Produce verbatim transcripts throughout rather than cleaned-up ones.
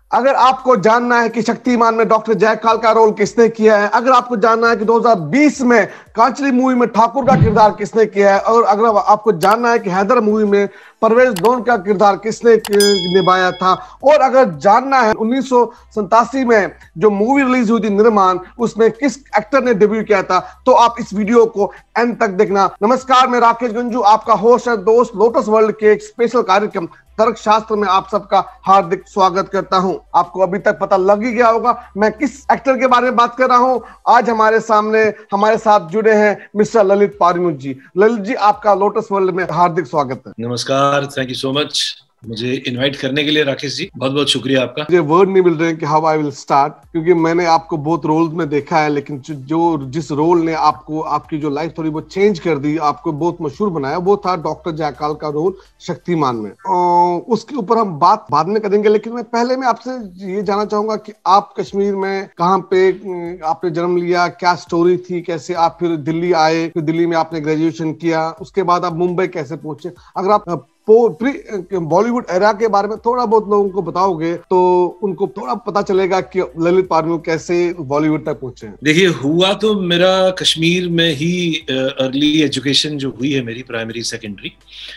अगर आपको जानना है कि शक्तिमान में डॉक्टर जयकाल का रोल किसने किया है, अगर आपको जानना है कि दो हज़ार बीस में कांचली मूवी में ठाकुर का किरदार किसने किया है, और अगर आपको जानना है कि हैदर मूवी में परवेज डोन का किरदार किसने निभाया था, और अगर जानना है उन्नीस सौ सतासी में जो मूवी रिलीज हुई थी निर्माण, उसमें किस एक्टर ने डेब्यू किया था, तो आप इस वीडियो को एंड तक देखना। नमस्कार, मैं राकेश गंजू, आपका होस्ट है दोस्त लोटस वर्ल्ड के एक स्पेशल कार्यक्रम तर्कशास्त्र में आप सबका हार्दिक स्वागत करता हूं। आपको अभी तक पता लग ही गया होगा मैं किस एक्टर के बारे में बात कर रहा हूं। आज हमारे सामने हमारे साथ जुड़े हैं मिस्टर ललित पारिमुथ जी। ललित जी, आपका लोटस वर्ल्ड में हार्दिक स्वागत है। नमस्कार, थैंक यू सो मच मुझे इनवाइट करने के लिए राकेश जी, बहुत बहुत शुक्रिया आपका। मुझे वर्ड नहीं मिल रहे हैं कि हाउ आई विल स्टार्ट, क्योंकि मैंने आपको बहुत रोल्स में देखा है, लेकिन जो जिस रोल ने आपको आपकी जो लाइफ थोड़ी बहुत चेंज कर दी, आपको बहुत मशहूर बनाया, वो था डॉक्टर जयकाल का रोल शक्तिमान में। और उसके ऊपर हम बात बाद में करेंगे, लेकिन मैं पहले मैं आपसे ये जानना चाहूंगा कि आप कश्मीर में कहाँ पे आपने जन्म लिया, क्या स्टोरी थी, कैसे आप फिर दिल्ली आए, फिर दिल्ली में आपने ग्रेजुएशन किया, उसके बाद आप मुंबई कैसे पहुंचे। अगर आप बॉलीवुड एरा के बारे में थोड़ा बहुत लोगों को बताओगे तो उनको थोड़ा पता चलेगा कि ललित पारिमुथ कैसे बॉलीवुड तक पहुंचे। देखिए, हुआ तो मेरा कश्मीर में ही अर्ली एजुकेशन जो हुई है मेरी, प्राइमरी सेकेंडरी,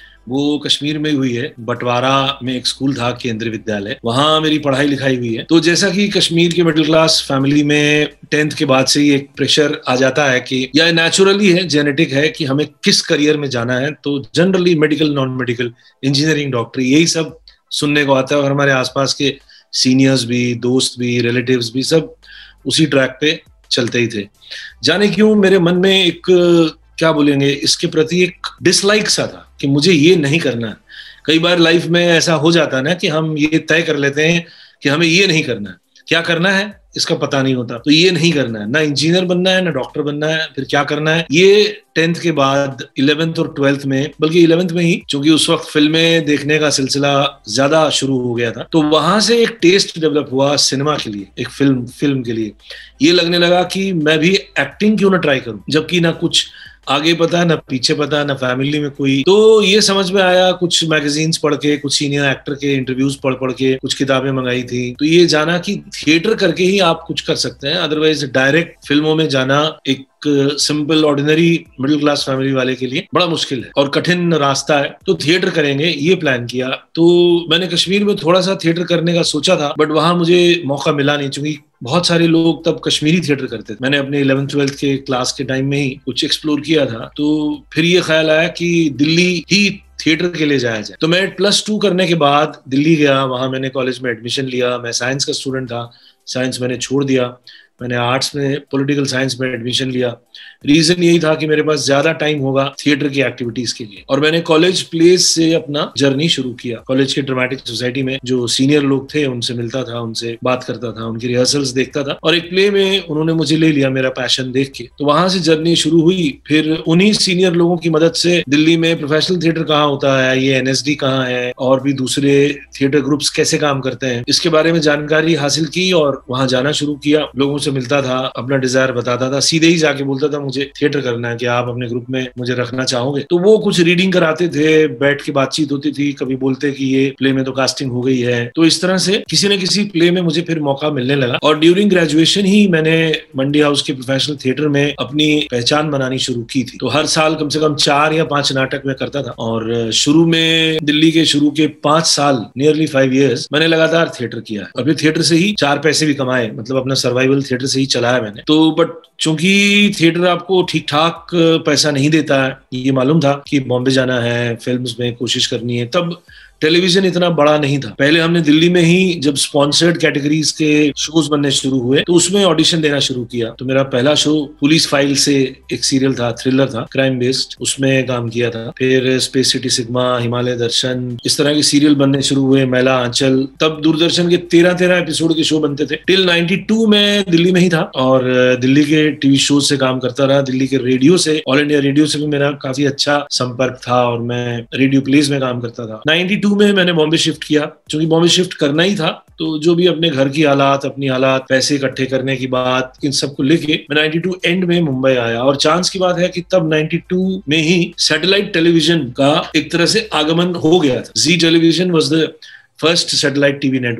वो कश्मीर में हुई है। बटवारा में एक स्कूल था, केंद्रीय विद्यालय, वहां मेरी पढ़ाई लिखाई हुई है। तो जैसा कि कश्मीर के मिडिल क्लास फैमिली में टेंथ के बाद से ही एक प्रेशर आ जाता है कि या नेचुरली है, जेनेटिक है कि हमें किस करियर में जाना है, तो generally medical, non medical, engineering, डॉक्टरी, यही सब सुनने को आता है। और हमारे आसपास के सीनियर्स भी, दोस्त भी, रिलेटिव्स भी सब उसी ट्रैक पे चलते ही थे। जाने क्यों मेरे मन में एक, क्या बोलेंगे, इसके प्रति एक डिसलाइक सा था कि मुझे ये नहीं करना है। कई बार लाइफ में ऐसा हो जाता है ना कि हम ये तय कर लेते हैं कि हमें ये नहीं करना है, क्या करना है इसका पता नहीं होता, तो ये नहीं करना है, ना इंजीनियर बनना है, ना डॉक्टर बनना है, फिर क्या करना है। ये टेंथ के बाद इलेवेंथ और ट्वेल्थ में, बल्कि इलेवेंथ में ही, क्योंकि उस वक्त फिल्में देखने का सिलसिला ज्यादा शुरू हो गया था, तो वहां से एक टेस्ट डेवलप हुआ सिनेमा के लिए, एक फिल्म फिल्म के लिए। ये लगने लगा कि मैं भी एक्टिंग क्यों ना ट्राई करूं, जबकि ना कुछ आगे पता है, ना पीछे पता है, ना फैमिली में कोई। तो ये समझ में आया, कुछ मैगजीन्स पढ़ के, कुछ सीनियर एक्टर के इंटरव्यूज पढ़ पढ़ के, कुछ किताबें मंगाई थी, तो ये जाना कि थिएटर करके ही आप कुछ कर सकते हैं, अदरवाइज डायरेक्ट फिल्मों में जाना एक simple ordinary middle class family वाले के लिए बड़ा मुश्किल है और कठिन रास्ता है। तो थिएटर करेंगे ये प्लान किया। तो मैंने कश्मीर में थोड़ा सा थिएटर करने का सोचा था, बट वहां मुझे मौका मिला नहीं, क्योंकि बहुत सारे लोग तब कश्मीरी थिएटर करते थे। मैंने अपने इलेवेंथ ट्वेल्थ के क्लास के टाइम में ही कुछ एक्सप्लोर किया था, तो फिर ये ख्याल आया कि दिल्ली ही थिएटर के लिए जाया जाए। तो मैं प्लस टू करने के बाद दिल्ली गया, वहां मैंने कॉलेज में एडमिशन लिया। मैं साइंस का स्टूडेंट था, साइंस मैंने छोड़ दिया, मैंने आर्ट्स में पॉलिटिकल साइंस में एडमिशन लिया। रीजन यही था कि मेरे पास ज्यादा टाइम होगा थिएटर की एक्टिविटीज के लिए, और मैंने कॉलेज प्लेस से अपना जर्नी शुरू किया। कॉलेज के ड्रामेटिक सोसाइटी में जो सीनियर लोग थे उनसे मिलता था, उनसे बात करता था, उनकी रिहर्सल्स देखता था, और एक प्ले में उन्होंने मुझे ले लिया मेरा पैशन देख के। तो वहां से जर्नी शुरू हुई। फिर उन्हीं सीनियर लोगों की मदद से दिल्ली में प्रोफेशनल थिएटर कहाँ होता है, ये एन एस डी कहाँ है, और भी दूसरे थिएटर ग्रुप्स कैसे काम करते हैं, इसके बारे में जानकारी हासिल की और वहां जाना शुरू किया। लोगों से मिलता था, अपना डिजायर बताता था, सीधे ही जाके बोलता था मुझे थिएटर करना है, कि आप अपने ग्रुप में मुझे रखना चाहोगे। तो वो कुछ रीडिंग कराते थे, बैठ के बातचीत होती थी, कभी बोलते कि ये प्ले में तो कास्टिंग हो गई है। तो इस तरह से किसी न किसी प्ले में मुझे फिर मौका मिलने लगा, और ड्यूरिंग ग्रेजुएशन ही मैंने मंडी हाउस के प्रोफेशनल थिएटर में अपनी पहचान बनानी शुरू की थी। तो हर साल कम से कम चार या पांच नाटक में करता था, और शुरू में दिल्ली के शुरू के पांच साल, नियरली फाइव ईयर्स मैंने लगातार थिएटर किया है। और फिर थिएटर से ही चार पैसे भी कमाए, मतलब अपना सर्वाइवल थिएटर से ही चलाया मैंने। तो बट चूंकि थिएटर आपको ठीक ठाक पैसा नहीं देता है, ये मालूम था कि बॉम्बे जाना है, फिल्म्स में कोशिश करनी है, तब टेलीविजन इतना बड़ा नहीं था। पहले हमने दिल्ली में ही जब स्पॉन्सर्ड कैटेगरीज के शोज बनने शुरू हुए, तो उसमें ऑडिशन देना शुरू किया। तो मेरा पहला शो पुलिस फाइल से एक सीरियल था, थ्रिलर था, क्राइम बेस्ड, उसमें काम किया था। फिर space city sigma, Himalaya Darshan, इस तरह के सीरियल बनने शुरू हुए, मैला आंचल। तब दूरदर्शन के तेरह तेरह एपिसोड के शो बनते थे। टिल नाइन्टी टू में दिल्ली में ही था, और दिल्ली के टीवी शो से काम करता रहा। दिल्ली के रेडियो से, ऑल इंडिया रेडियो से भी मेरा काफी अच्छा संपर्क था, और मैं रेडियो प्लेज में काम करता था। नाइन्टी टू में मैंने बॉम्बे शिफ्ट किया, क्योंकि बॉम्बे शिफ्ट करना ही था। तो जो भी अपने घर की हालात, अपनी हालात, पैसे इकट्ठे करने की बात, इन सबको लेके मैं नाइन्टी टू एंड में मुंबई आया। और चांस की बात है कि तब नाइन्टी टू में ही सैटेलाइट टेलीविजन का एक तरह से आगमन हो गया था। Zee television was the first satellite TV network,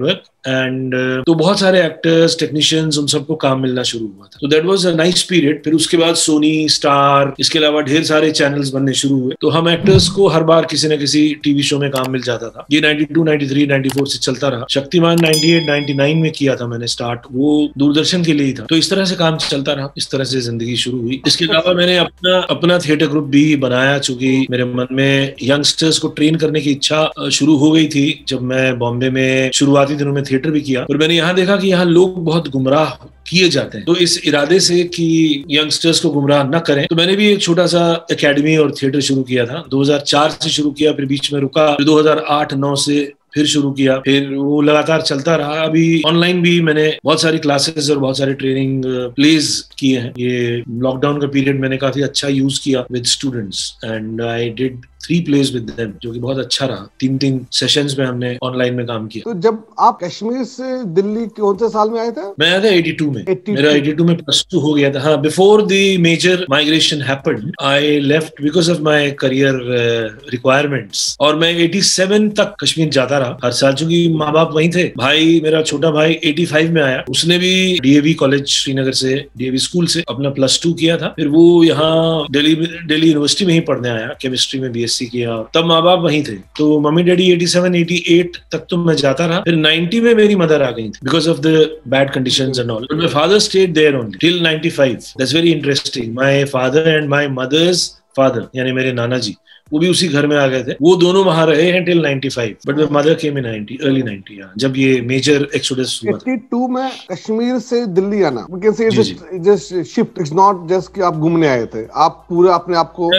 and uh, तो बहुत सारे एक्टर्स, टेक्नीशियंस, उन सबको काम मिलना शुरू हुआ था। तो that was a nice period. फिर उसके बाद सोनी, स्टार, इसके अलावा ढेर सारे चैनल्स बनने शुरू हुए। तो हम एक्टर्स को हर बार किसी न किसी टीवी शो में काम मिल जाता था। ये ninety two, ninety three, ninety four से चलता रहा। Shaktimaan ninety eight, ninety nine में किया था मैंने स्टार्ट, वो दूरदर्शन के लिए ही था। तो इस तरह से काम चलता रहा, इस तरह से जिंदगी शुरू हुई। इसके अलावा मैंने अपना अपना थिएटर ग्रुप भी बनाया, चूंकि मेरे मन में यंगस्टर्स को ट्रेन करने की इच्छा शुरू हो गई थी। जब मैं बॉम्बे में शुरुआती दिनों में थिएटर भी किया, और मैंने यहाँ देखा कि यहाँ लोग बहुत गुमराह किए जाते हैं। तो इस इरादे से कि यंगस्टर्स को गुमराह न करें, तो मैंने भी एक छोटा सा एकेडमी और थिएटर शुरू किया था। दो हज़ार चार से शुरू किया, फिर बीच में रुका, फिर दो हज़ार आठ नौ से फिर शुरू किया, फिर वो लगातार चलता रहा। अभी ऑनलाइन भी मैंने बहुत सारी क्लासेस और बहुत सारी ट्रेनिंग प्लेज किए हैं। ये लॉकडाउन का पीरियड मैंने काफी अच्छा यूज किया with students, and I did three plays with them, जो कि बहुत अच्छा रहा। तीन तीन सेशंस में हमने ऑनलाइन में काम किया। तो जब आप कश्मीर से दिल्ली कौन से साल में आए थे? मैं आया था बयासी में। बयासी मेरा बयासी में प्लस टू हो गया था। हाँ, before the major migration happened, I left because of my career requirements. और मैं सत्तासी तक कश्मीर जाता रहा हर साल, चूंकि माँ बाप वहीं थे। भाई, मेरा छोटा भाई पचासी में आया, उसने भी डीएवी कॉलेज श्रीनगर से, डीएवी स्कूल से अपना प्लस टू किया था। फिर वो यहाँ दिल्ली दिल्ली यूनिवर्सिटी में ही पढ़ने आया, केमिस्ट्री में बीएससी किया। तब माँ बाप वहीं थे। तो मम्मी डैडी सत्तासी, अट्ठासी तक तो मैं जाता रहा। फिर नब्बे में मेरी मदर आ गई थी because of the bad conditions and all. My father stayed there only till ninety five. That's very interesting. My father and my mother's father, यानी मेरे नाना जी, वो भी उसी घर में आ गए थे। वो दोनों वहां रहे हैं till ninety five, but my mother came in ninety, early ninety, जब ये मेजर एक्सोडस हुआ था। बयासी में कश्मीर से दिल्ली आना, we can say it's just shift, it's not just कि आप घूमने आए थे, आप पूरा अपने आप को।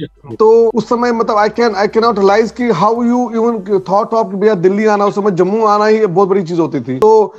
तो उस समय मतलब I can I can not realize कि how you even thought of भैया दिल्ली आना। उस समय जम्मू आना ही बहुत बड़ी चीज होती थी। तो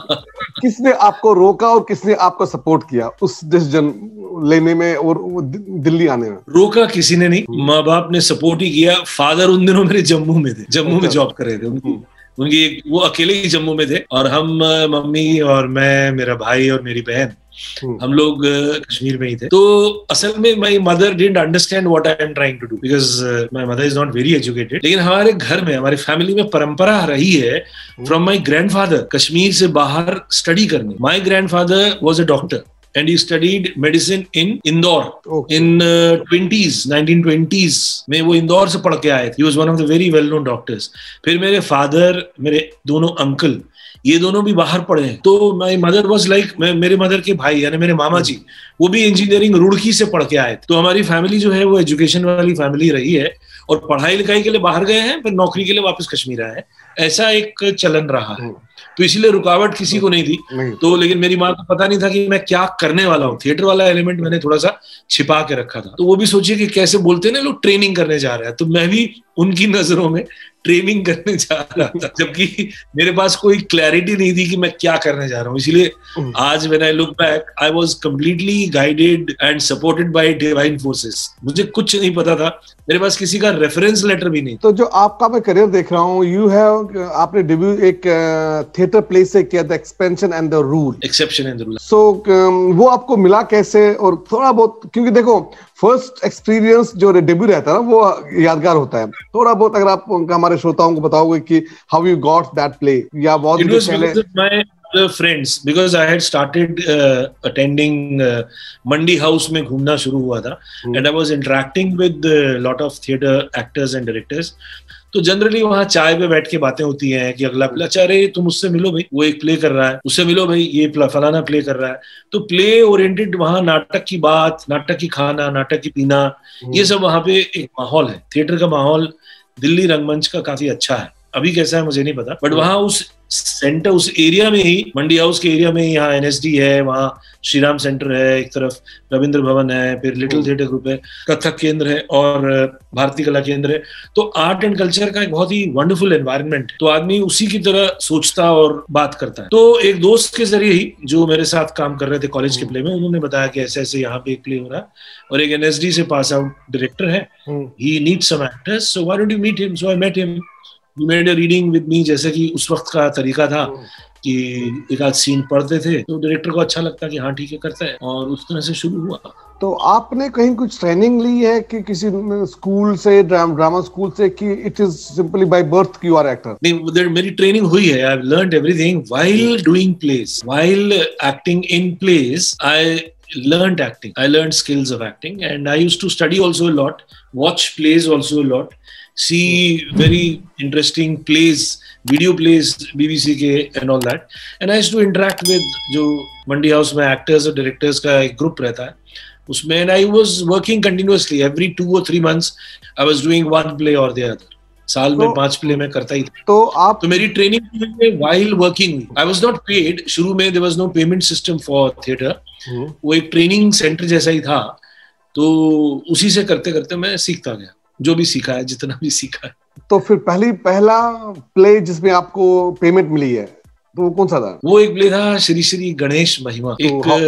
किसने आपको रोका और किसने आपको सपोर्ट किया उस डिसीजन लेने में और दिल्ली आने में? रोका किसी ने नहीं, माँ बाप ने सपोर्ट ही किया। फादर उन दिनों मेरे जम्मू में थे, जम्मू में जॉब कर रहे थे। उनकी उनकी एक, वो अकेले ही जम्मू में थे, और हम, मम्मी और मैं, मेरा भाई और मेरी बहन, हम लोग कश्मीर में ही थे। तो असल में my mother didn't understand what I am trying to do because my mother is not very educated. लेकिन हमारे घर में, हमारे फैमिली में परंपरा रही है फ्रॉम माय ग्रैंडफादर कश्मीर से बाहर स्टडी करने। My grandfather was a doctor and he studied medicine in Indore okay. in uh, twenties, nineteen twenties में वो इंदौर से पढ़ के आए थे। He was one of the very well known doctors. फिर मेरे फादर, मेरे दोनों अंकल, ये दोनों भी बाहर पढ़े हैं। तो माय मदर वाज लाइक, मेरे मदर के भाई यानी मेरे मामा जी, वो भी इंजीनियरिंग रुड़की से पढ़ के आए थे। तो हमारी फैमिली जो है वो एजुकेशन वाली फैमिली रही है, और पढ़ाई लिखाई के लिए बाहर गए हैं, फिर नौकरी के लिए वापस कश्मीर आए हैं। ऐसा एक चलन रहा है। तो इसीलिए रुकावट किसी को नहीं थी। नहीं। तो लेकिन मेरी माँ को पता नहीं था कि मैं क्या करने वाला हूँ। थिएटर वाला एलिमेंट मैंने थोड़ा सा छिपा के रखा था। तो वो भी सोचिए कि कैसे बोलते हैं ना लोग, ट्रेनिंग करने जा रहे हैं, तो मैं भी उनकी नजरों में ट्रेनिंग करने जा रहा था, जबकि मेरे पास कोई क्लैरिटी नहीं थी कि मैं क्या करने जा रहा हूँ। इसलिए आज when I look back, I was completely guided and supported by divine forces. मुझे कुछ नहीं पता था, मेरे पास किसी का रेफरेंस लेटर भी नहीं। तो जो आपका मैं करियर देख रहा हूँ, यू हैव, आपने डेब्यू एक थिएटर प्ले से किया था, expansion and the rule, exception and the rule. So वो आपको मिला कैसे? और थोड़ा बहुत, क्योंकि देखो फर्स्ट एक्सपीरियंस जो डेब्यू रहता है ना, वो यादगार होता है। थोड़ा बहुत अगर आप हमारे श्रोताओं को बताओगे कि how you got that play, या बहुत पहले friends, because I had started uh, attending uh, Mandi House में घूमना शुरू हुआ था, hmm. and I was interacting with a lot of theatre actors and directors. तो जनरली वहाँ चाय पे बैठ के बातें होती हैं कि अगला प्ले, अच्छा अरे तुम उससे मिलो भाई, वो एक प्ले कर रहा है, उससे मिलो भाई, ये फलाना प्ले कर रहा है। तो प्ले ओरिएंटेड वहाँ नाटक की बात, नाटक की खाना, नाटक की पीना, hmm. ये सब वहाँ पे एक माहौल है। थिएटर का माहौल दिल्ली रंगमंच का काफी अच्छा है। अभी कैसा है मुझे नहीं पता, बट वहाँ उस सेंटर, उस एरिया में ही, मंडी हाउस के एरिया में ही, यहाँ एनएसडी है, वहाँ श्री राम सेंटर है, एक तरफ रविंद्र भवन है, फिर लिटिल थिएटर ग्रुप है, कथक केंद्र है और भारतीय कला केंद्र है। तो आर्ट एंड कल्चर का एक बहुत ही वंडरफुल एनवायरनमेंट, तो आदमी उसी की तरह सोचता और बात करता है। तो एक दोस्त के जरिए ही, जो मेरे साथ काम कर रहे थे कॉलेज के प्ले में, उन्होंने बताया कि ऐसे ऐसे यहाँ पे एक प्ले हो रहा है और एक एनएसडी से पास आउट डायरेक्टर है, he needs some actors, so why don't you meet him? So I met him, he made a reading with me, जैसे कि उस वक्त का तरीका था कि एक आध सीन पढ़ते थे, तो डायरेक्टर को अच्छा लगता कि हाँ ठीक है करता है, और उस तरह से शुरू हुआ। तो आपने कहीं कुछ ट्रेनिंग ली है कि किसी स्कूल से, ड्रामा ड्रामा स्कूल से, कि it is simply by birth कि यू आर एक्टर? नहीं, मेरी ट्रेनिंग हुई है. I have learned everything while doing plays, while acting in plays. I learned acting. I learned skills of acting, and I used to study also a lot, watch plays also a lot, see very interesting plays, video plays B B C के and all that. And I used to interact with जो Mandi house में actors और directors का एक group रहता है उसमें. And I was working continuously. Every two or three months I was doing one play or the other. साल में पांच प्ले में करता ही था. तो आप तो मेरी training while working, I was not paid. शुरू में there was no payment system for theatre. वो एक ट्रेनिंग सेंटर जैसा ही था, तो उसी से करते करते मैं सीखता गया, जो भी सीखा है, जितना भी सीखा है. तो फिर पहली पहला प्ले जिसमें आपको पेमेंट मिली है तो वो कौन सा था? वो एक प्ले था श्री श्री गणेश महिमा. तो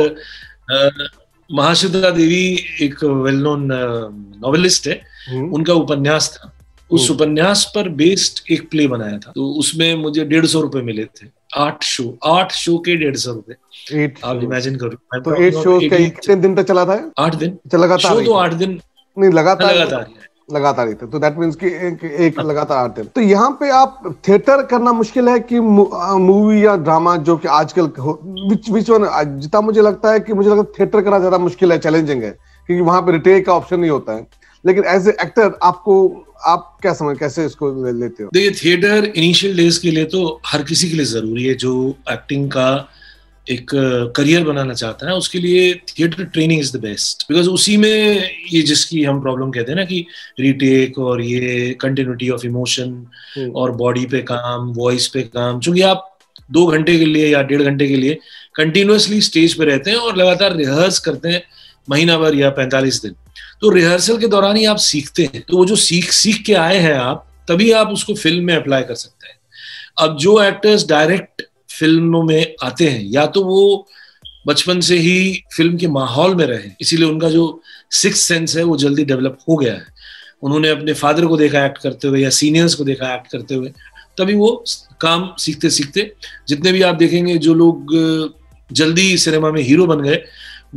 एक महाश्वेता देवी एक वेल नोन नॉवेलिस्ट है, उनका उपन्यास था. उस उपन्यास पर बेस्ड एक प्ले बनाया था. तो उसमें मुझे डेढ़ सौ रुपए मिले थे. आठ शो आठ शो के डेढ़ सौ रुपए. आप इमेजिन करो. तो एट शो कितने दिन तक चला था? आठ दिन लगातार. शो तो आठ दिन नहीं, लगातार लगातार लगातार ही थे. तो दैट मींस कि एक, एक लगातार आठ दिन. तो यहाँ पे आप थिएटर करना मुश्किल है कि मूवी या ड्रामा, जो कि आजकल विच विच वन? जितना मुझे लगता है कि मुझे लगता है थिएटर करना ज्यादा मुश्किल है, चैलेंजिंग है, क्योंकि वहां पे रिटेक का ऑप्शन नहीं होता है. लेकिन एज ए एक्टर आपको, आप क्या समझ, कैसे इसको ले लेते हो? देखिए, थिएटर इनिशियल डेज के लिए तो हर किसी के लिए जरूरी है जो एक्टिंग का एक करियर बनाना चाहता है. उसके लिए theatre training is the best, because उसी में ये जिसकी हम प्रॉब्लम कहते हैं ना कि रीटेक और ये कंटिन्यूटी ऑफ इमोशन और बॉडी पे काम, वॉइस पे काम. चूंकि आप दो घंटे के लिए या डेढ़ घंटे के लिए कंटिन्यूअसली स्टेज पे रहते हैं और लगातार रिहर्स करते हैं महीना भर या पैंतालीस दिन, तो रिहर्सल के दौरान ही आप सीखते हैं. तो वो जो सीख सीख के आए हैं आप, तभी आप उसको फिल्म में अप्लाई कर सकते हैं. अब जो एक्टर्स डायरेक्ट फिल्मों में आते हैं, या तो वो बचपन से ही फिल्म के माहौल में रहे, इसीलिए उनका जो सिक्स्थ सेंस है वो जल्दी डेवलप हो गया है. उन्होंने अपने फादर को देखा एक्ट करते हुए या सीनियर्स को देखा एक्ट करते हुए, तभी वो काम सीखते सीखते, जितने भी आप देखेंगे जो लोग जल्दी सिनेमा में हीरो बन गए,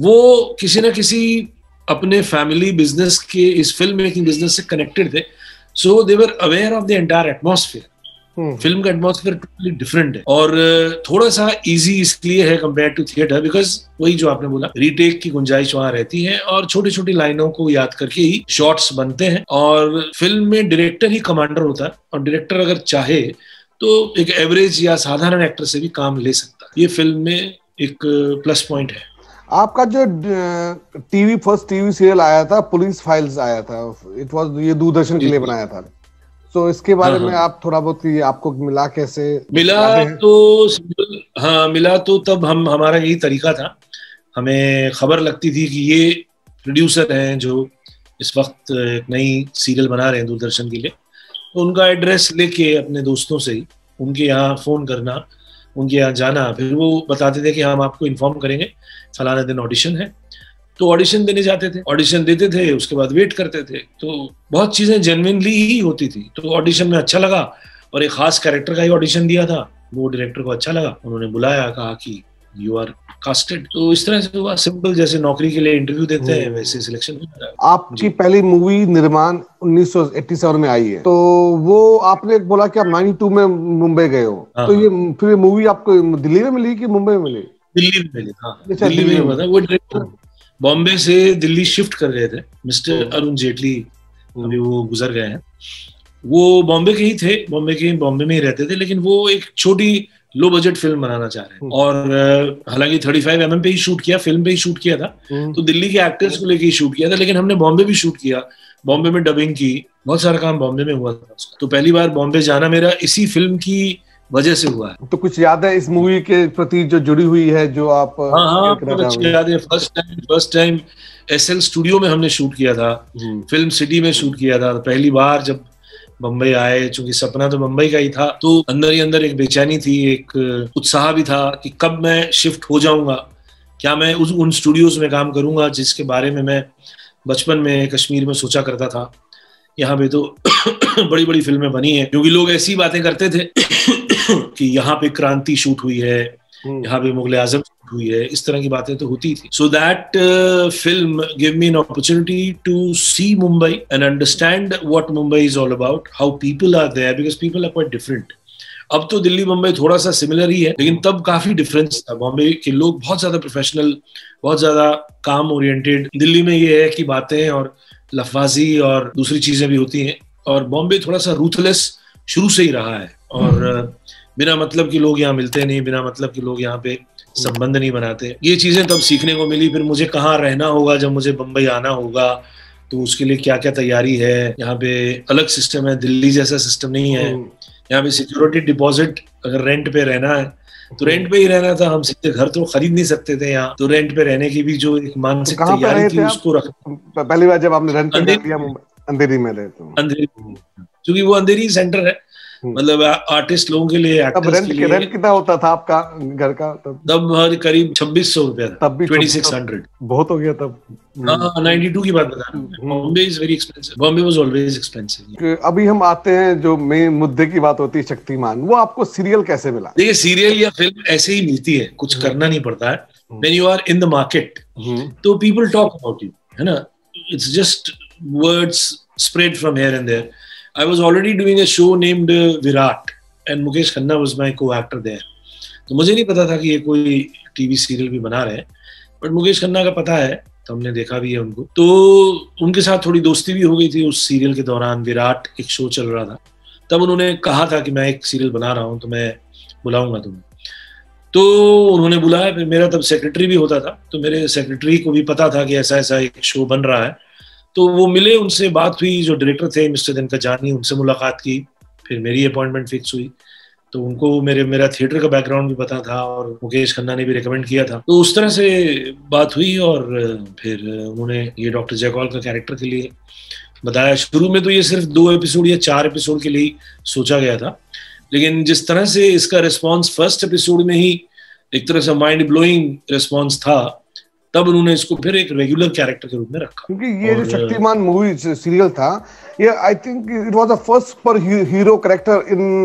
वो किसी ना किसी अपने फैमिली बिजनेस के, इस फिल्म मेकिंग बिजनेस से कनेक्टेड थे. So they were aware of the entire atmosphere. Film का एटमॉस्फेयर टोटली डिफरेंट है और थोड़ा सा इजी इसलिए है कंपेयर टू थिएटर, बिकॉज वही जो आपने बोला, रीटेक की गुंजाइश वहां रहती है और छोटी छोटी लाइनों को याद करके ही शॉट्स बनते हैं. और फिल्म में डायरेक्टर ही कमांडर होता है, और डायरेक्टर अगर चाहे तो एक एवरेज या साधारण एक्टर से भी काम ले सकता है. ये फिल्म में एक प्लस पॉइंट है. आपका जो टीवी फर्स्ट टीवी सीरियल आया था, पुलिस फाइल्स आया था, इट वाज, ये दूरदर्शन के लिए बनाया था. तो so, इसके बारे हाँ, में आप थोड़ा बहुत, ये आपको मिला कैसे? मिला तो हाँ मिला तो तब हम हमारा यही तरीका था. हमें खबर लगती थी कि ये प्रोड्यूसर हैं जो इस वक्त एक नई सीरियल बना रहे हैं दूरदर्शन के लिए, तो उनका एड्रेस लेके अपने दोस्तों से ही उनके यहाँ फोन करना, उनके यहाँ जाना, फिर वो बताते थे कि हम आपको इन्फॉर्म करेंगे फलाना दिन ऑडिशन है. तो ऑडिशन देने जाते थे, ऑडिशन देते थे, उसके बाद वेट करते थे. तो बहुत चीजें जेन्युइनली ही होती थी. तो ऑडिशन में अच्छा लगा, और एक खास कैरेक्टर का ही ऑडिशन दिया था, वो डायरेक्टर को अच्छा लगा, उन्होंने बुलाया, कहा कि यू आर कास्टेड. तो इस तरह से हुआ. सिंपल, जैसे नौकरी के लिए इंटरव्यू देते हैं वैसे सिलेक्शन हुआ. आपकी पहली मूवी निर्माण उन्नीस सौ सत्तासी में आई है, तो वो आपने बोला कि आप बानवे में मुंबई गए हो. तो ये फिर मूवी आपको दिल्ली में मिली कि मुंबई में मिली? दिल्ली में मिली. हाँ, दिल्ली में हुआ था. वो डायरेक्टर बॉम्बे से दिल्ली शिफ्ट कर रहे थे, मिस्टर अरुण जेटली, अभी वो गुजर गए हैं. वो बॉम्बे के ही थे, बॉम्बे के बॉम्बे में ही रहते थे, लेकिन वो एक छोटी लो बजट फिल्म बनाना चाह रहे हैं. और हालांकि पैंतीस एम एम पे ही शूट किया, फिल्म पे ही शूट किया था, तो दिल्ली के एक्टर्स को लेके ही शूट किया था. लेकिन हमने बॉम्बे भी शूट किया, बॉम्बे में डबिंग की, बहुत सारा काम बॉम्बे में हुआ था उसका. तो पहली बार बॉम्बे जाना मेरा इसी फिल्म की वजह से हुआ है. तो कुछ याद है इस मूवी के प्रति जो जुड़ी हुई है, जो आप? हाँ हाँ बहुत अच्छी याद है. First time first time SL studio में हमने शूट किया था, फिल्म सिटी में शूट किया था. पहली बार जब बम्बई आए, चूंकि सपना तो बम्बई का ही था, तो अंदर ही अंदर एक बेचैनी थी, एक उत्साह भी था कि कब मैं शिफ्ट हो जाऊंगा, क्या मैं उस उन स्टूडियोज में काम करूंगा जिसके बारे में मैं बचपन में कश्मीर में सोचा करता था. यहाँ पे तो बड़ी बड़ी फिल्में बनी हैं, क्योंकि लोग ऐसी बातें करते थे कि यहाँ पे क्रांति शूट हुई है, यहाँ पे मुगल आजम शूट शूट हुई है, इस तरह की बातें तो होती थी. So that film give me an opportunity to see Mumbai and understand what Mumbai is all about, how people are there, because people are quite different. अब तो दिल्ली मुंबई थोड़ा सा सिमिलर ही है, लेकिन तब काफी डिफरेंस था. बॉम्बे के लोग बहुत ज्यादा प्रोफेशनल, बहुत ज्यादा काम ओरिएंटेड. दिल्ली में ये है कि बातें और लफाजी और दूसरी चीजें भी होती हैं, और बॉम्बे थोड़ा सा रूथलेस शुरू से ही रहा है. और बिना मतलब के लोग यहाँ मिलते नहीं, बिना मतलब के लोग यहाँ पे संबंध नहीं बनाते. ये चीजें तब सीखने को मिली. फिर मुझे कहाँ रहना होगा जब मुझे बम्बई आना होगा, तो उसके लिए क्या क्या तैयारी है. यहाँ पे अलग सिस्टम है, दिल्ली जैसा सिस्टम नहीं है. यहाँ पे सिक्योरिटी डिपॉजिट, अगर रेंट पे रहना है तो रेंट पे ही रहना था. हम सीधे घर तो खरीद नहीं सकते थे यहाँ, तो रेंट पे रहने की भी जो एक मानसिक तो तैयारी थी उसको रख. पहली बार जब आपने रेंट पे लिया अंधेरी में रहे तो? अंधेरी, क्योंकि वो अंधेरी सेंटर है, मतलब आर्टिस्ट लोगों के लिए, एक्टर्स के लिए. रेंट कितना होता था आपका घर का तब? तब हर करीब छब्बीस सौ रुपया था. तब भी छब्बीस सौ बहुत हो गया तब. हाँ, बानवे की बात बता रहा हूँ. Bombay is very expensive. Bombay was always expensive. अभी हम आते हैं जो मेन मुद्दे की बात होती है, शक्तिमान. वो आपको सीरियल कैसे मिला? देखिए, सीरियल या फिल्म ऐसे ही मिलती है, कुछ करना नहीं पड़ता है. When you are in the market तो पीपल टॉक अबाउट यू, है ना. It's just words spread from here and there. I was already doing a show named uh, Virat and Mukesh Khanna was my co-actor there. तो मुझे नहीं पता था कि ये कोई टीवी सीरियल भी बना रहे हैं, बट मुकेश खन्ना का पता है, तो हमने देखा भी है उनको. तो उनके साथ थोड़ी दोस्ती भी हो गई थी उस सीरियल के दौरान. विराट एक शो चल रहा था, तब उन्होंने कहा था कि मैं एक सीरियल बना रहा हूँ, तो मैं बुलाऊंगा तुम्हें. तो उन्होंने बुलाया. फिर मेरा तब सेक्रेटरी भी होता था, तो मेरे सेक्रेटरी को भी पता था कि ऐसा ऐसा एक शो बन रहा है. तो वो मिले, उनसे बात हुई. जो डायरेक्टर थे मिस्टर दिनकर जानी, उनसे मुलाकात की. फिर मेरी अपॉइंटमेंट फिक्स हुई. तो उनको मेरे मेरा थिएटर का बैकग्राउंड भी पता था और मुकेश खन्ना ने भी रिकमेंड किया था. तो उस तरह से बात हुई और फिर उन्होंने ये डॉक्टर जयकौल का कैरेक्टर के लिए बताया. शुरू में तो ये सिर्फ दो एपिसोड या चार एपिसोड के लिए सोचा गया था, लेकिन जिस तरह से इसका रिस्पॉन्स फर्स्ट एपिसोड में ही एक तरह से माइंड ब्लोइंग रिस्पॉन्स था, तब उन्होंने इसको फिर एक रेगुलर कैरेक्टर के रूप में रखा. क्योंकि ये जो शक्तिमान मूवी सीरियल था, ये I think it was the first super hero character in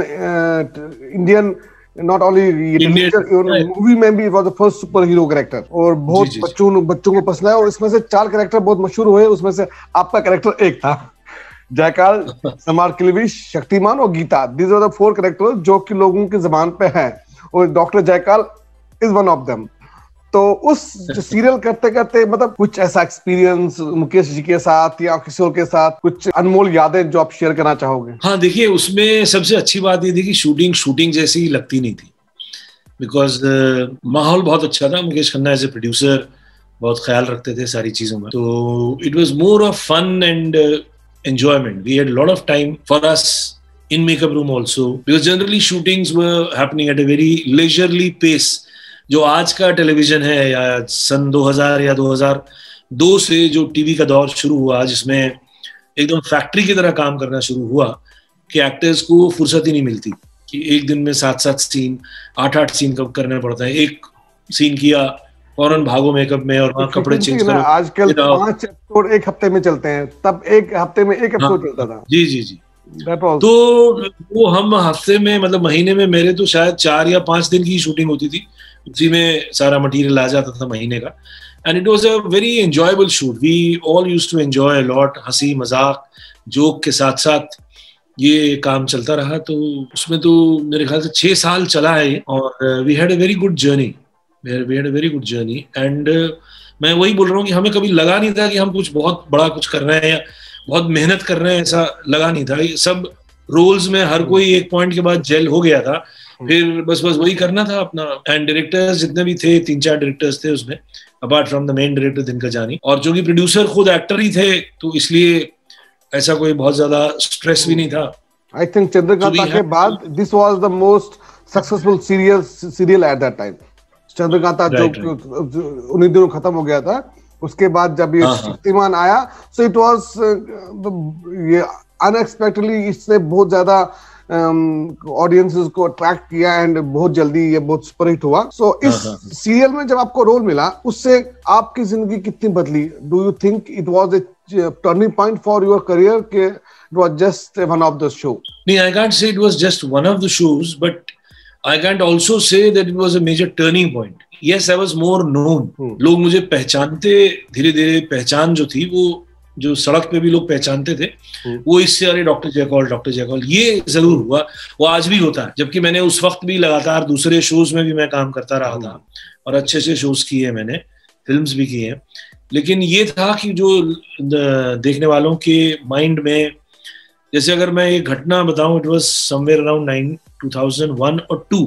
Indian, not only movie में भी. It was the first super hero character और बहुत जी, जी, बच्चों बच्चों को पसंद आया. और इसमें से चार कैरेक्टर बहुत मशहूर हुए, उसमें से आपका कैरेक्टर एक था. जयकाल, समार किलविश, शक्तिमान और Geeta. These are the four character जो कि लोगों की जुबान पे हैं, और doctor Jackal is one of them. तो उस सीरियल करते करते मतलब कुछ ऐसा एक्सपीरियंस मुकेश जी के साथ या किसी और के साथ, कुछ अनमोल यादें जो आप शेयर करना चाहोगे? हाँ, देखिए, उसमें सबसे अच्छी बात ये थी कि शूटिंग शूटिंग जैसी ही लगती नहीं थी, बिकॉज uh, माहौल बहुत अच्छा था. Mukesh Khanna as a producer बहुत ख्याल रखते थे सारी चीजों का. तो it was more of fun and enjoyment. We had lot of time for us in makeup room also, because generally shootings were happening at a very leisurely pace. जो आज का टेलीविजन है, या सन दो हज़ार या दो हज़ार दो से जो टीवी का दौर शुरू हुआ, जिसमें एकदम फैक्ट्री की तरह काम करना शुरू हुआ, कि एक्टर्स को फुर्सत ही नहीं मिलती कि एक दिन में सात सात सीन, आठ आठ सीन कब करने पड़ता है. एक सीन किया, फौरन भागो मेकअप में और वहाँ कपड़े चेंज करो. आजकल पांच एपिसोड एक हफ्ते में चलते हैं, तब एक हफ्ते में एक एपिसोड चलता था. जी जी जी. तो वो हम हफ्ते में, मतलब महीने में मेरे तो शायद चार या पांच दिन की शूटिंग होती थी. उसी में सारा मटेरियल आ जाता था महीने का. And it was a very enjoyable shoot. We all used to enjoy a lot. हंसी मजाक जोक के साथ साथ ये काम चलता रहा. तो उसमें तो मेरे ख्याल से छह साल चला है, और we had a very good journey. We had a very good journey. And मैं वही बोल रहा हूँ कि हमें कभी लगा नहीं था कि हम कुछ बहुत बड़ा कुछ कर रहे हैं या बहुत मेहनत कर रहे हैं, ऐसा लगा नहीं था. सब रोल्स में हर कोई एक पॉइंट के बाद जेल हो गया था. फिर बस बस वही करना था अपना. एंड डायरेक्टर्स जितने भी थे, तीन चार डायरेक्टर्स थे उसमें, apart from the main director Dinkar Jani, और जो कि प्रोड्यूसर खुद एक्टर ही थे, तो इसलिए ऐसा कोई बहुत ज्यादा स्ट्रेस भी नहीं था. आई थिंक चंद्रकांता के बाद this was the most successful serial serial at that time. Chandrakanta जो उन्हीं दिनों खत्म हो गया था, उसके बाद जब ये शक्तिमान आया, सो इट वाज ये अनएक्सपेक्टेडली इसने बहुत ज्यादा ऑडियंसेस को अट्रैक्ट किया एंड बहुत जल्दी ये बहुत सुपरहिट हुआ. सो so, इस सीरियल में जब आपको रोल मिला, उससे आपकी जिंदगी कितनी बदली? Do you think it was a turning point for your career, के it was just one of the show? नहीं, I can't say it was just one of the shows, but I can't also say that it was a major turning point. yes, I was more known. लोग मुझे पहचानते, धीरे धीरे पहचान जो थी वो, जो सड़क पे भी लोग पहचानते थे, वो इससे अरे डॉक्टर जयकौल, डॉक्टर जयकौल, ये जरूर हुआ। वो आज भी होता है, जबकि मैंने उस वक्त भी लगातार दूसरे शोज में भी मैं काम करता रहा था और अच्छे अच्छे शोज किए, मैंने फिल्म्स भी की हैं। लेकिन ये था कि जो देखने वालों के माइंड में, जैसे अगर मैं एक घटना बताऊं, it was somewhere around nine two thousand one और टू,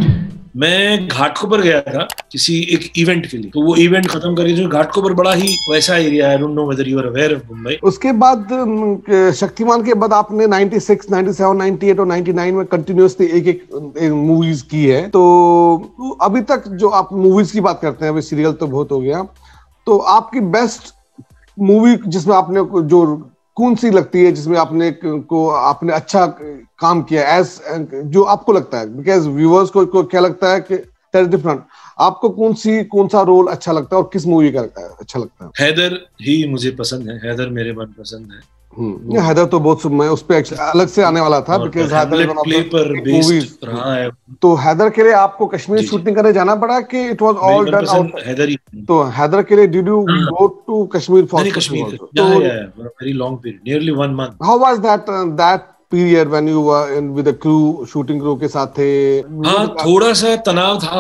मैं घाटकोपर गया था किसी एक इवेंट के लिए। तो वो इवेंट खत्म करके, जो घाटकोपर बड़ा ही वैसा एरिया है, I don't know whether you are aware of Mumbai. उसके बाद शक्तिमान के बाद आपने ninety six, ninety seven, ninety eight और नाइंटी नाइन में कंटिन्यूअसली एक एक, एक मूवीज की है। तो अभी तक जो आप मूवीज की बात करते हैं, अभी सीरियल तो बहुत हो गया, तो आपकी बेस्ट मूवी जिसमें आपने जो कौन सी लगती है, जिसमें आपने को आपने अच्छा काम किया एज, जो आपको लगता है, बिकॉज व्यूअर्स को, को क्या लगता है कि डिफरेंट, आपको कौन सी कौन सा रोल अच्छा लगता है और किस मूवी का लगता है अच्छा लगता है? हैदर ही मुझे पसंद है, हैदर मेरे मन पसंद है। हम्म, हैदर तो बहुत, मैं उस पे अलग से आने वाला था, बिकॉज हैदर प्ले पर बेस्ड रहा है। तो हैदर के लिए आपको कश्मीर शूटिंग करने जाना पड़ा कि it was all done out Haider ही? तो हैदर के लिए did you go to Kashmir for Kashmir? तो very long period, nearly one month. How was that that period when you were in with the crew, shooting crew के साथ थे? हाँ, थोड़ा सा तनाव था,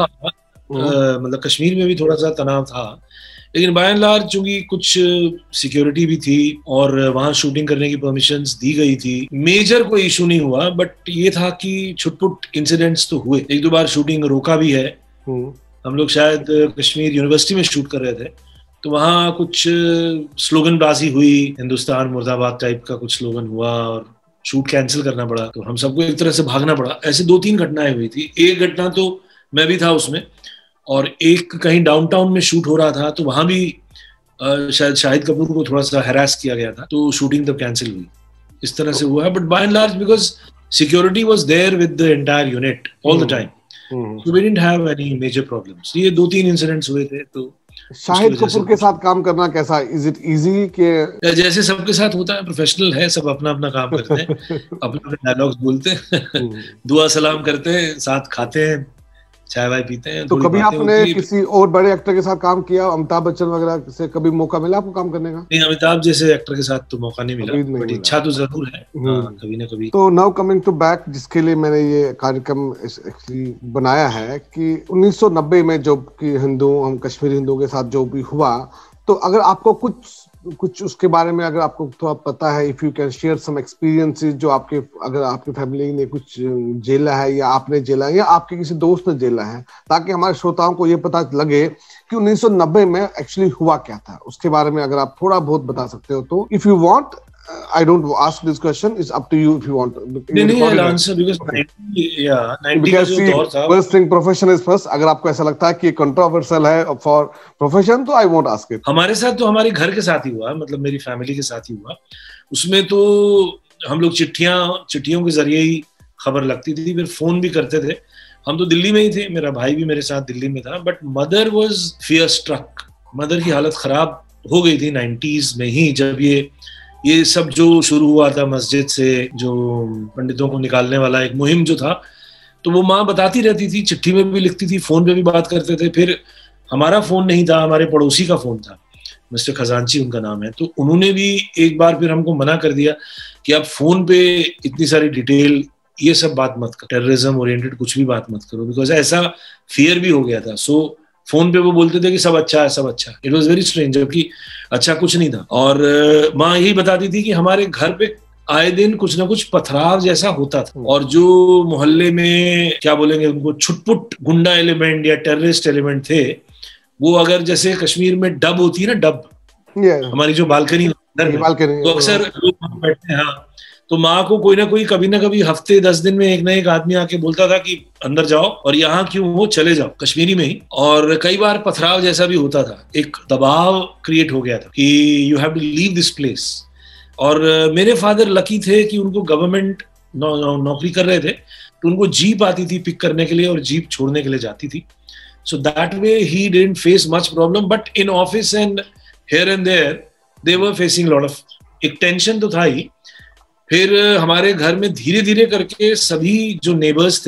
मतलब कश्मीर में भी थोड़ा सा तनाव था, लेकिन बाय एंड लार्ज चूंकि कुछ सिक्योरिटी भी थी और वहां शूटिंग करने की परमिशंस दी गई थी, मेजर कोई इशू नहीं हुआ। बट ये था कि छुटपुट इंसिडेंट्स तो हुए, एक दो बार शूटिंग रोका भी है। हम लोग शायद कश्मीर यूनिवर्सिटी में शूट कर रहे थे, तो वहाँ कुछ स्लोगनबाजी हुई, हिंदुस्तान मुर्दाबाद टाइप का कुछ स्लोगन हुआ और शूट कैंसिल करना पड़ा, तो हम सबको एक तरह से भागना पड़ा। ऐसे दो तीन घटनाएं हुई थी। एक घटना तो मैं भी था उसमें, और एक कहीं डाउनटाउन में शूट हो रहा था, तो वहां भी शायद शाहिद कपूर को थोड़ा सा हैरास किया गया था, तो शूटिंग तब कैंसिल हुई। इस तरह से हुआ है, but by and large because security was there with the entire unit all the time, so we didn't have any major problems. ये दो तीन इंसिडेंट्स हुए थे। तो शाहिद कपूर के साथ काम करना कैसा, इज इट इजी के? जैसे सबके साथ होता है, प्रोफेशनल है, सब अपना अपना काम करते हैं, अपने अपने डायलॉग्स बोलते हैं, दुआ सलाम करते हैं, साथ खाते हैं, चाय वाय पीते हैं। तो कभी आपने किसी और बड़े एक्टर के साथ काम किया, अमिताभ बच्चन वगैरह से कभी मौका मिला आपको काम करने का? नहीं, अमिताभ जैसे एक्टर के साथ तो मौका नहीं मिला, बट इच्छा तो जरूर है, कभी ना कभी। तो नाउ कमिंग टू बैक, जिसके लिए मैंने ये कार्यक्रम एक्चुअली बनाया है कि उन्नीस सौ नब्बे में जो कि हिंदू, हम कश्मीरी हिंदुओं के साथ जो भी हुआ, तो अगर आपको कुछ कुछ उसके बारे में अगर आपको थोड़ा पता है, if you can share some experiences, जो आपके, अगर आपकी फैमिली ने कुछ झेला है या आपने झेला है या आपके किसी दोस्त ने झेला है, ताकि हमारे श्रोताओं को ये पता लगे कि उन्नीस सौ नब्बे में एक्चुअली हुआ क्या था, उसके बारे में अगर आप थोड़ा बहुत बता सकते हो तो। If you want, I don't ask this question. It's up to you if you want. नहीं नहीं, I'll answer because ninety, yeah, ninety का जो दौर था। First thing, profession is first. अगर आपको ऐसा लगता है कि controversial है for profession, तो I won't ask it. हमारे साथ तो हमारे घर के साथ ही हुआ, मतलब मेरी फैमिली के साथ ही हुआ। उसमें तो हम लोग चिट्ठियां चिट्ठियों के जरिए ही खबर लगती थी, फिर फोन भी करते थे। हम तो दिल्ली में ही थे, मेरा भाई भी मेरे साथ दिल्ली में था, but mother was fear struck. Mother की हालत खराब हो गई थी नाइन्टीज में ही, जब ये ये सब जो शुरू हुआ था, मस्जिद से जो पंडितों को निकालने वाला एक मुहिम जो था, तो वो माँ बताती रहती थी, चिट्ठी में भी लिखती थी, फोन पे भी बात करते थे। फिर हमारा फोन नहीं था, हमारे पड़ोसी का फोन था, मिस्टर खजांची उनका नाम है, तो उन्होंने भी एक बार फिर हमको मना कर दिया कि आप फोन पे इतनी सारी डिटेल, ये सब बात मत करो, टेररिज्म ओरिएंटेड कुछ भी बात मत करो, बिकॉज ऐसा फियर भी हो गया था। सो फोन पे वो बोलते थे कि सब अच्छा है, सब अच्छा है। इट वॉज वेरी स्ट्रेंज, जबकि अच्छा कुछ नहीं था। और माँ यही बताती थी कि हमारे घर पे आए दिन कुछ ना कुछ पथराव जैसा होता था, और जो मोहल्ले में क्या बोलेंगे उनको, छुटपुट गुंडा एलिमेंट या टेररिस्ट एलिमेंट थे, वो अगर जैसे कश्मीर में डब होती है ना, डब, yeah. हमारी जो बालकनी, तो अक्सर लोग बैठते हैं, हाँ, तो माँ को कोई ना कोई कभी ना कभी हफ्ते दस दिन में एक ना एक आदमी आके बोलता था कि अंदर जाओ, और यहाँ क्यों हो, चले जाओ, कश्मीरी में ही। और कई बार पथराव जैसा भी होता था, एक दबाव क्रिएट हो गया था कि you have to leave this place. और मेरे फादर लकी थे कि उनको गवर्नमेंट नौ, नौ, नौकरी कर रहे थे, तो उनको जीप आती थी पिक करने के लिए और जीप छोड़ने के लिए जाती थी। So that way he didn't face much problem, but in office and here and there they were facing lot of, एक टेंशन तो था ही। फिर हमारे घर में धीरे धीरे करके सभी जो नेबर्स थे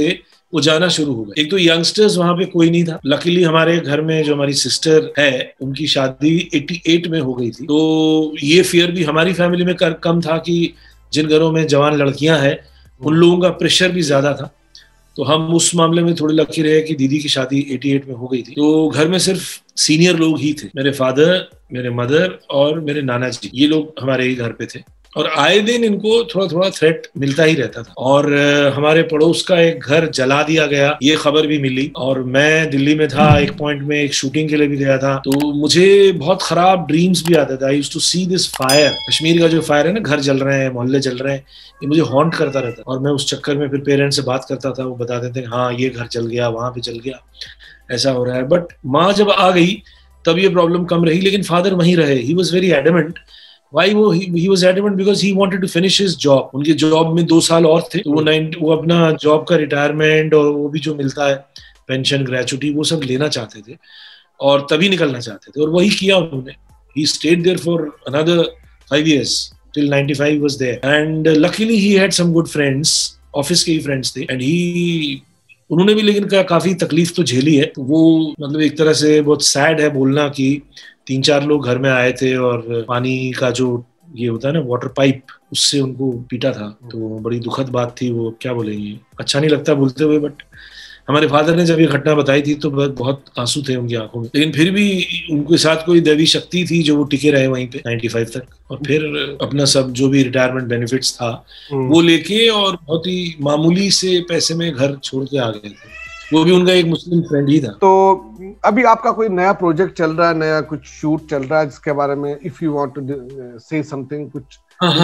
वो जाना शुरू हो गए। एक तो यंगस्टर्स वहां पे कोई नहीं था। लकीली हमारे घर में जो हमारी सिस्टर है उनकी शादी अठासी में हो गई थी, तो ये फियर भी हमारी फैमिली में कर, कम था कि जिन घरों में जवान लड़कियां हैं उन लोगों का प्रेशर भी ज्यादा था। तो हम उस मामले में थोड़े लकी रहे कि दीदी की शादी अठासी में हो गई थी। तो घर में सिर्फ सीनियर लोग ही थे, मेरे फादर, मेरे मदर और मेरे नाना जी, ये लोग हमारे ही घर पे थे। और आए दिन इनको थोड़ा थोड़ा थ्रेट मिलता ही रहता था। और हमारे पड़ोस का एक घर जला दिया गया, ये खबर भी मिली। और मैं दिल्ली में था, एक पॉइंट में एक शूटिंग के लिए भी गया था, तो मुझे बहुत खराब ड्रीम्स भी आते थे। I used to see this fire, Kashmir का जो फायर है ना, घर जल रहे हैं, मोहल्ले जल रहे हैं, ये मुझे हॉन्ट करता रहता। और मैं उस चक्कर में फिर पेरेंट्स से बात करता था, वो बताते थे हाँ ये घर जल गया, वहां पे जल गया, ऐसा हो रहा है। बट माँ जब आ गई तब ये प्रॉब्लम कम रही, लेकिन फादर वहीं रहे। He was very adamant. Why वो he, he was adamant because he wanted to finish his job. उनके जॉब में दो साल और थे, तो वो नाइन वो अपना जॉब का रिटायरमेंट और वो भी जो मिलता है पेंशन, ग्रेचुटी, वो सब लेना चाहते थे और तभी निकलना चाहते थे, और वही किया उन्होंने। He stayed there for another five years till ninety-five he was there, and uh, luckily he had some good friends, office के ही फ्रेंड्स थे, and he उन्होंने भी लेकिन का, काफी तकलीफ तो झेली है। वो मतलब एक तरह से बहुत सैड है बोलना कि तीन चार लोग घर में आए थे और पानी का जो ये होता है ना वाटर पाइप, उससे उनको पीटा था। तो बड़ी दुखद बात थी वो, क्या बोलेंगे, अच्छा नहीं लगता बोलते हुए। बट हमारे फादर ने जब ये घटना बताई थी तो बहुत आंसू थे उनकी आंखों में, लेकिन फिर भी उनके साथ कोई दैवी शक्ति थी जो वो टिके रहे वहीं पे पचानवे तक, और फिर अपना सब जो भी रिटायरमेंट बेनिफिट्स था वो लेके और बहुत ही मामूली से पैसे में घर छोड़ के आ गए थे। वो भी उनका एक मुस्लिम फ्रेंड ही था। तो अभी आपका कोई नया प्रोजेक्ट चल रहा है, नया कुछ शूट चल रहा है जिसके बारे में if you want to say something, कुछ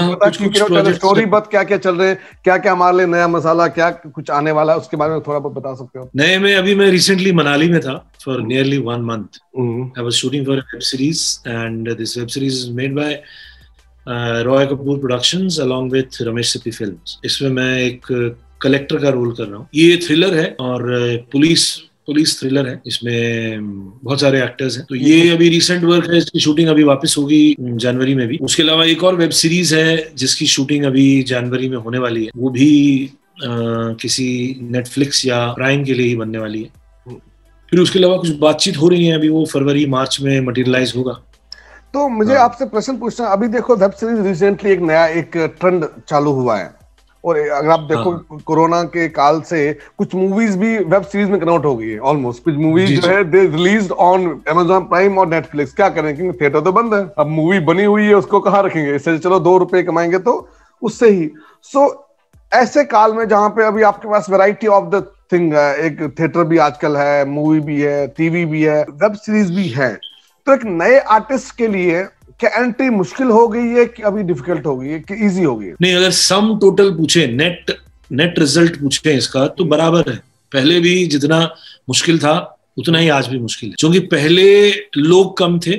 स्टोरी बत क्या क्या चल रहे हैं, क्या क्या हमारे लिए नया मसाला, क्या कुछ आने वाला है, उसके बारे में थोड़ा बहुत बता सकते हो? नए में अभी मैं रिसेंटली मनाली में था for nearly one month. I was shooting for a web series and this web series is made by Roy Kapur productions along with Ramesh Sippy films. इसमें मैं एक कलेक्टर का रोल कर रहा हूँ। ये थ्रिलर है और पुलिस पुलिस थ्रिलर है। इसमें बहुत सारे एक्टर्स हैं। तो ये अभी रिसेंट वर्क है, इसकी शूटिंग अभी वापस होगी जनवरी में भी। उसके अलावा एक और वेब सीरीज है जिसकी शूटिंग अभी जनवरी में होने वाली है, वो भी आ, किसी नेटफ्लिक्स या प्राइम के लिए ही बनने वाली है। फिर उसके अलावा कुछ बातचीत हो रही है अभी, वो फरवरी मार्च में मटेरियलाइज होगा। तो मुझे आपसे प्रश्न पूछना, अभी देखो वेब सीरीज रिसेंटली एक नया एक ट्रेंड चालू हुआ है, और अगर आप देखो हाँ। कोरोना के काल से कुछ मूवीज भी वेब सीरीज में कन्वर्ट हो गई है ऑलमोस्ट। कुछ मूवीज जो है they released on Amazon Prime और नेटफ्लिक्स। क्या करें, क्योंकि थिएटर तो बंद है, अब मूवी बनी हुई है उसको कहाँ रखेंगे, इससे चलो दो रुपए कमाएंगे तो उससे ही। सो so, ऐसे काल में जहां पे अभी आपके पास वैरायटी ऑफ द थिंग है, एक थिएटर भी आजकल है, मूवी भी है, टीवी भी है, वेब सीरीज भी है, तो एक नए आर्टिस्ट के लिए क्या एंट्री मुश्किल हो गई है कि अभी डिफिकल्ट हो गई है कि इजी हो गई है? नहीं, अगर सम टोटल पूछे, नेट नेट रिजल्ट पूछे इसका, तो बराबर है। पहले भी जितना मुश्किल था उतना ही आज भी मुश्किल है, क्योंकि पहले लोग कम थे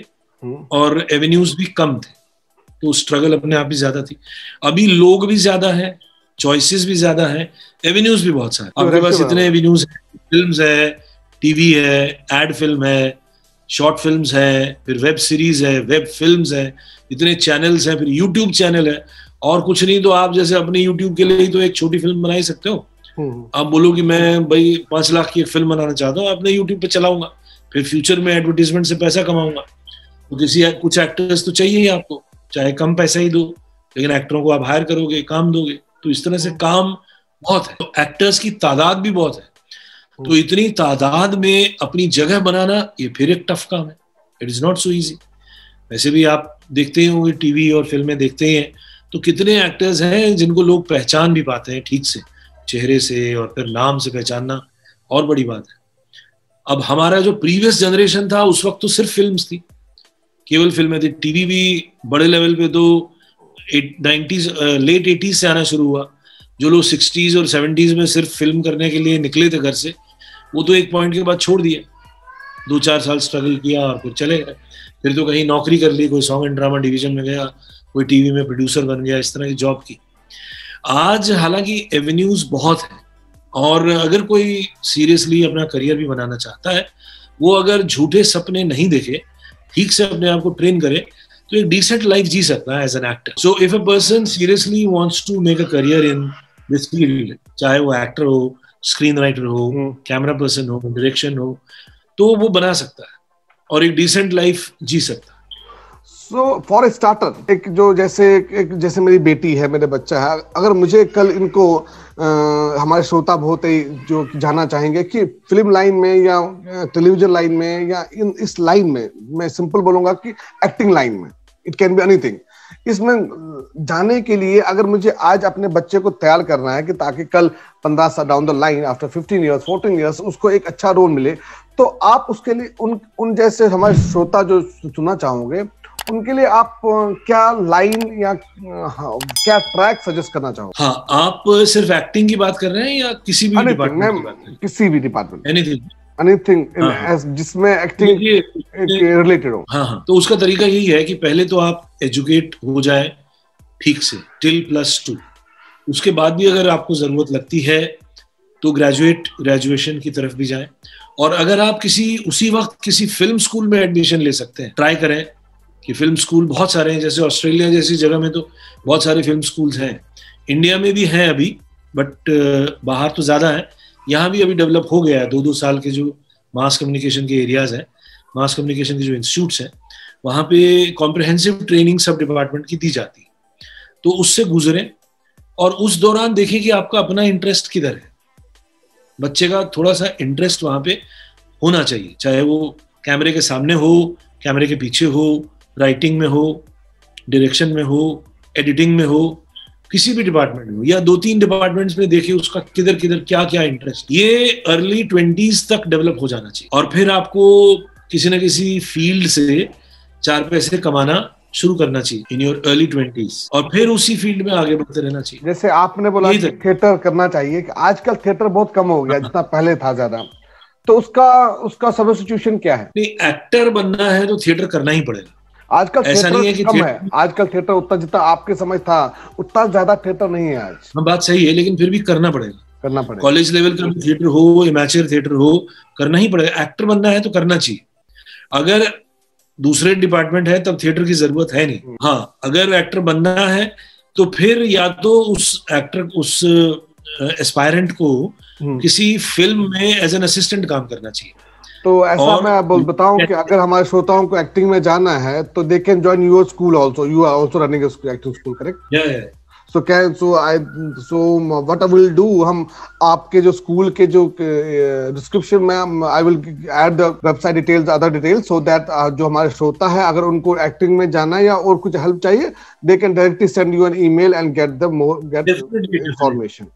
और एवेन्यूज भी कम थे, तो स्ट्रगल अपने आप भी ज्यादा थी। अभी लोग भी ज्यादा है, चॉइसेस भी ज्यादा है, एवेन्यूज भी बहुत सारे। आपके पास इतने एवेन्यूज है, फिल्म्स है, टीवी है, एड फिल्म है, शॉर्ट फिल्म्स है, फिर वेब सीरीज है, वेब फिल्म्स है, इतने चैनल्स हैं, फिर यूट्यूब चैनल है, और कुछ नहीं तो आप जैसे अपने यूट्यूब के लिए ही तो एक छोटी फिल्म बना ही सकते हो। आप बोलो कि मैं भाई पांच लाख की एक फिल्म बनाना चाहता हूँ, अपने यूट्यूब पे चलाऊंगा, फिर फ्यूचर में एडवर्टीजमेंट से पैसा कमाऊंगा। तो किसी कुछ एक्टर्स तो चाहिए ही आपको, चाहे कम पैसा ही दो, लेकिन एक्टरों को आप हायर करोगे, काम दोगे, तो इस तरह से काम बहुत है। तो एक्टर्स की तादाद भी बहुत है, तो इतनी तादाद में अपनी जगह बनाना ये फिर एक टफ काम है। It is not so easy. वैसे भी आप देखते ही होंगे, टीवी और फिल्में देखते हैं, तो कितने एक्टर्स हैं जिनको लोग पहचान भी पाते हैं ठीक से, चेहरे से और फिर नाम से पहचानना और बड़ी बात है। अब हमारा जो प्रीवियस जनरेशन था उस वक्त तो सिर्फ फिल्म्स थी, केवल फिल्में थी। टीवी भी बड़े लेवल पे तो नाइन्टीज लेट एटीज से आना शुरू हुआ। जो लोग सिक्सटीज और सेवेंटीज में सिर्फ फिल्म करने के लिए निकले थे घर से, वो तो एक पॉइंट के बाद छोड़ दिए, दो चार साल स्ट्रगल किया और फिर चले गए। फिर तो कहीं नौकरी कर ली, कोई सॉन्ग एंड ड्रामा डिवीजन में गया, कोई टीवी में प्रोड्यूसर बन गया, इस तरह की जॉब की। आज हालांकि एवेन्यूज बहुत है, और अगर कोई सीरियसली अपना करियर भी बनाना चाहता है, वो अगर झूठे सपने नहीं देखे, ठीक से अपने आप को ट्रेन करे, तो एक डिसेंट लाइफ जी सकता है as an actor. So if a person seriously wants to make a career in this field, चाहे वो एक्टर हो, स्क्रीन राइटर हो, कैमरा पर्सन हो, डायरेक्शन हो, तो वो बना सकता है और एक डिसेंट लाइफ जी सकता है। सो फॉर स्टार्टर, एक जो जैसे एक जैसे मेरी बेटी है, मेरे बच्चा है, अगर मुझे कल इनको आ, हमारे श्रोता बहुत ही जो जानना चाहेंगे कि फिल्म लाइन में या टेलीविजन लाइन में या इन इस लाइन में, मैं सिंपल बोलूंगा कि एक्टिंग लाइन में, इट कैन बी एनीथिंग, इसमें जाने के लिए अगर मुझे आज अपने बच्चे को तैयार करना है कि ताकि कल पंद्रह साल down the line, after fifteen years, fourteen years उसको एक अच्छा रोल मिले, तो आप उसके लिए उन उन जैसे हमारे श्रोता जो सुनना चाहोगे उनके लिए आप क्या लाइन या क्या ट्रैक सजेस्ट करना चाहोगे? हाँ, आप सिर्फ एक्टिंग की बात कर रहे हैं या किसी भी डिपार्टमेंट की बात कर रहे हैं? किसी भी डिपार्टमेंट, एनीथिंग एनीथिंग जिसमें एक्टिंग रिलेटेड हो। हाँ हाँ, तो उसका तरीका यही है कि पहले तो आप एजुकेट हो जाए ठीक से टिल प्लस टू, उसके बाद भी अगर आपको जरूरत लगती है तो ग्रेजुएट ग्रेजुएशन की तरफ भी जाएं, और अगर आप किसी उसी वक्त किसी फिल्म स्कूल में एडमिशन ले सकते हैं, ट्राई करें कि फिल्म स्कूल बहुत सारे हैं, जैसे ऑस्ट्रेलिया जैसी जगह में तो बहुत सारे फिल्म स्कूल्स हैं, इंडिया में भी हैं अभी, बट बाहर तो ज़्यादा है, यहाँ भी अभी डेवलप हो गया है। दो दो साल के जो मास कम्युनिकेशन के एरियाज़ हैं, मास कम्युनिकेशन के जो इंस्टीट्यूट्स हैं, वहाँ पे कॉम्प्रिहेंसिव ट्रेनिंग सब डिपार्टमेंट की दी जाती है, तो उससे गुजरें और उस दौरान देखें कि आपका अपना इंटरेस्ट किधर है। बच्चे का थोड़ा सा इंटरेस्ट वहाँ पे होना चाहिए, चाहे वो कैमरे के सामने हो, कैमरे के पीछे हो, राइटिंग में हो, डायरेक्शन में हो, एडिटिंग में हो, किसी भी डिपार्टमेंट में हो, या दो तीन डिपार्टमेंट्स में देखिए उसका किधर किधर क्या क्या इंटरेस्ट। ये अर्ली ट्वेंटीज तक डेवलप हो जाना चाहिए और फिर आपको किसी न किसी फील्ड से चार पैसे कमाना शुरू करना चाहिए इन योर अर्ली ट्वेंटीज, और फिर उसी फील्ड में आगे बढ़ते रहना चाहिए। जैसे आपने बोला कि थिएटर करना चाहिए, कि आजकल थिएटर बहुत कम हो गया जितना पहले था ज्यादा, तो उसका उसका सब्स्टिट्यूशन क्या है? नहीं, एक्टर बनना है तो थिएटर करना ही पड़ेगा। आजकल ऐसा नहीं है कि कम है, आजकल थिएटर उतना जितना आपके समय था उतना ज्यादा थिएटर नहीं है आज। हाँ, बात सही है, लेकिन फिर भी करना पड़ेगा, करना पड़ेगा। कॉलेज लेवल का थिएटर हो, इमेच्योर थिएटर हो, करना ही पड़ेगा। एक्टर बनना है तो करना चाहिए। अगर दूसरे डिपार्टमेंट है तब थिएटर की जरूरत है नहीं। हाँ, अगर एक्टर बनना है तो फिर या तो उस एक्टर उस एस्पायरेंट को किसी फिल्म में एज एन असिस्टेंट काम करना चाहिए। तो ऐसा मैं बताऊं कि अगर हमारे श्रोताओं को एक्टिंग में जाना है तो they can join your school also, you are also running a acting school, correct? Yeah yeah so can so I so what I will do, हम आपके जो स्कूल के जो डिस्क्रिप्शन में I will add the website details, other details, so that जो हमारे श्रोता है अगर उनको एक्टिंग में जाना है या और कुछ हेल्प चाहिए, they can directly send you an email and get the more get information.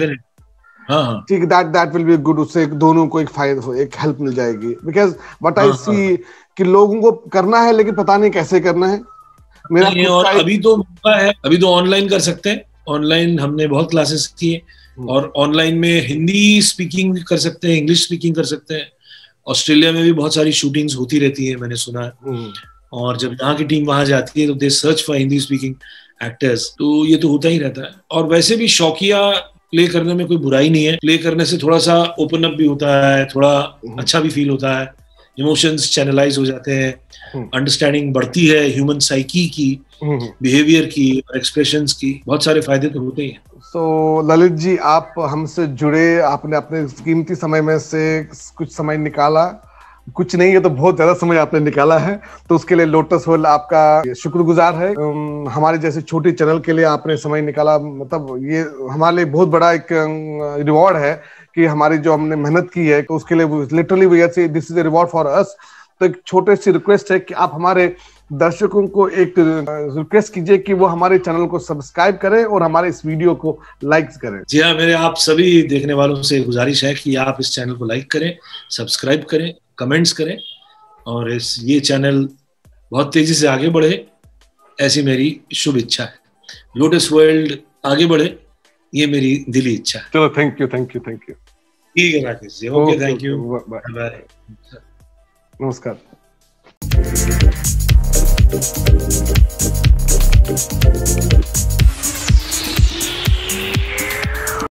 हाँ हाँ, ठीक, that that will be good, उससे दोनों को एक फायदा, एक हेल्प मिल जाएगी। बिकॉज व्हाट आई सी कि लोगों को करना है लेकिन पता नहीं कैसे करना है। मेरा और अभी तो मौका है, अभी तो ऑनलाइन कर सकते हैं। ऑनलाइन हमने बहुत क्लासेस किए, और ऑनलाइन में हिंदी स्पीकिंग कर सकते हैं, इंग्लिश स्पीकिंग कर सकते हैं। ऑस्ट्रेलिया में भी बहुत सारी शूटिंग्स होती रहती है, मैंने सुना है, और जब यहाँ की टीम वहां जाती है तो they search for Hindi speaking actors, तो ये तो होता ही रहता है। और वैसे भी शौकिया प्ले करने में कोई बुराई नहीं है, प्ले करने से थोड़ा सा ओपन अप भी होता है, थोड़ा अच्छा भी फील होता है, इमोशंस चैनलाइज हो जाते हैं, अंडरस्टैंडिंग बढ़ती है ह्यूमन साइकी की, बिहेवियर की, एक्सप्रेशंस की, बहुत सारे फायदे तो होते ही हैं। तो ललित जी, आप हमसे जुड़े, आपने अपने कीमती समय में से कुछ समय निकाला, कुछ नहीं है तो बहुत ज्यादा समय आपने निकाला है, तो उसके लिए लोटस वर्ल्ड आपका शुक्रगुजार है। हमारे जैसे छोटे चैनल के लिए आपने समय निकाला, मतलब ये हमारे लिए बहुत बड़ा एक रिवॉर्ड है कि हमारी जो हमने मेहनत की है, तो उसके लिए literally we are say this is a reward for us. तो एक छोटे सी रिक्वेस्ट है कि आप हमारे दर्शकों को एक रिक्वेस्ट कीजिए कि वो हमारे चैनल को सब्सक्राइब करें और हमारे इस वीडियो को लाइक करें। जी हाँ, मेरे आप सभी देखने वालों से गुजारिश है कि आप इस चैनल को लाइक करें, सब्सक्राइब करें, कमेंट्स करें, और इस ये चैनल बहुत तेजी से आगे बढ़े, ऐसी मेरी शुभ इच्छा है। लोटस वर्ल्ड आगे बढ़े, ये मेरी दिली इच्छा है। चलो, thank you thank you thank you. ठीक है Rakesh ji, okay, thank you, bye bye, नमस्कार।